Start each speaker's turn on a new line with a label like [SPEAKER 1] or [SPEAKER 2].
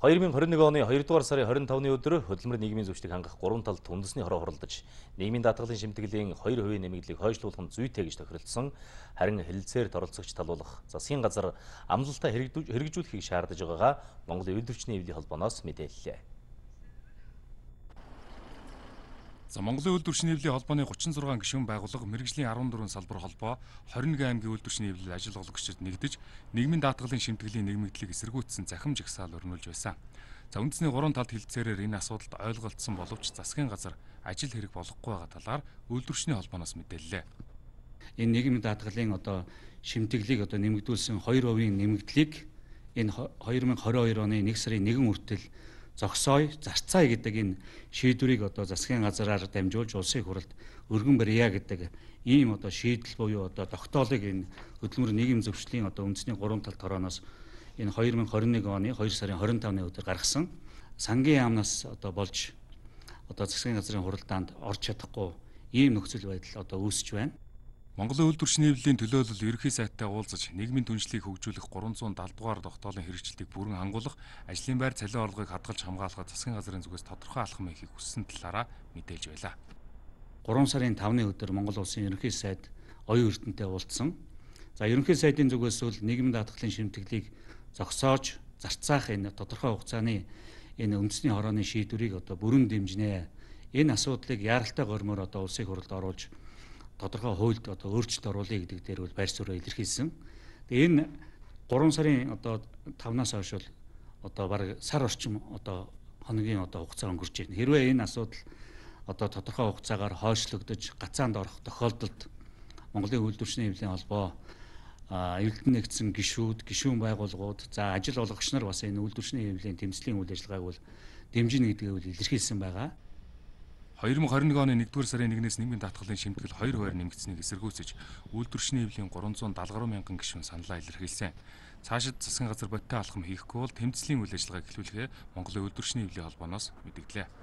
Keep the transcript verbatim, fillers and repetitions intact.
[SPEAKER 1] хоёр nghìn хорин нэг оны хоёрдугаар сарын хорин тавны өдөр хөдөлмөр нийгмийн зөвчлөгийг хангах гурван талд үндэсний хороо хуралдаж, нийгмийн даатгалын шимтгэлийн хоёр хувийн нэмэгдлийг хойшлуулах нь зүйтэй гэж тохиролцсон. Харин хэлэлцээрт оролцогч талуулах засгийн газар амлалтаа хэрэгжүүлэхийг шаардаж байгаагаа Монголын үйл төвчний эвлийн холбооноос мэдээллээ.
[SPEAKER 2] За Монголын үйлдвэрчний эвлийн холбооны гучин зургаан гишүүн байгууллага мэргэжлийн арван дөрвөн салбар холбоо хорин нэг аймгийн үйлдвэрчний эвлэл ажил олгогчдод нэгдэж нийгмийн даатгалын шимтгэлийн нэмэгдлийг эсэргүүцсэн захим жагсаал өрнүүлж байсан. За үндэсний гурван талд хэлэлцээрээр энэ асуудалд ойлголцсон боловч засгийн газар ажил хэрэг болохгүй байгаа талаар үйлдвэрчний холбооноос мэдээллээ.
[SPEAKER 3] Энэ нийгмийн даатгалын одоо шимтгэлийг одоо нэмэгдүүлсэн хоёр хувийн нэмэгдлийг энэ хоёр мың хорин хоёр оны нэг сарын нэгэн хүртэл зогсоё, зарцаая гэдэг энэ шийдвэрийг одоо засгийн газараар дамжуулж улсын хурлд өргөн барья гэдэг ийм одоо шийдэл буюу одоо тогтоолыг энэ хөдөлмөр нийгэм зөвшлийн одоо үндэсний гурван талт хорооноос энэ хоёр мың хорин нэг оны хоёр сарын хорин тавны өдөр гаргасан сангийн яамнаас одоо болж одоо засгийн газрын хуралдаанд орж чадахгүй ийм нөхцөл байдал одоо үүсэж байна.
[SPEAKER 2] Монголын үйлдвэрчний эвлэлийн төлөөлөл ерөнхий сайттай уулзаж нийгмийн түншлийг хөгжүүлэх гурван зуун даатгалын дугаар тогтоолын хэрэгжилтийг бүрэн хангуулах, ажлын байр цалин орлогыг хадгалж хамгаалахад засгийн газрын зүгээс тодорхой алхам хийхийг хүссэн талаараа мэдээлж байлаа.
[SPEAKER 3] гурван сарын тавны өдөр Монгол улсын ерөнхий сайд оюун эрдэнэтэй уулзсан. За ерөнхий сайдын зүгээс бол нийгмийн даатгалын шимтгэлийг зогсоож зарцаах энэ тодорхой хугацааны энэ үндэсний хорооны шийдвэрийг одоо бүрэн дэмжинэ. Энэ асуудлыг яаралтай гормоор одоо улсын хурлд оруулж тодорхой хуульд одоо өөрчлөлт оруулъя гэдэг дээр бол байр суурь илэрхийлсэн. Тэгээ энэ гурван сарын одоо тавнаас хойш бол одоо бараг сар орчим одоо хоногийн одоо хугацаа өнгөрч байна. Хэрвээ энэ асуудал одоо тодорхой хугацаагаар хойшлогдож гацаанд орох тохиолдолд Монголын үйлдвэрчний эвлэлийн холбоо эвлэлд нэгдсэн гишүүд, гишүүн байгууллагууд, за ажил олгогч нар бас энэ үйлдвэрчний эвлэлийн тэмцлийн үйл ажиллагааг бол дэмжинэ гэдгийг бол илэрхийлсэн байгаа.
[SPEAKER 2] хоёр мың хорин нэг оны нэгдүгээр сарын нэгнээс нийгмийн даатгалын шимтгэл хоёр хувиар нэмэгдсэнийг эсэргүүцэж үйлдвэрчний эвлэлийн гурван зуун дагалгаруй мянган гишүүн саналаа илэрхийлсэн. Цаашид засгийн газар бодиттой алхам хийхгүй бол тэмцлийн үйл ажиллагааг эхлүүлэхээ Монголын үйлдвэрчний эвлэлийн холбооноос мэдэгдлээ.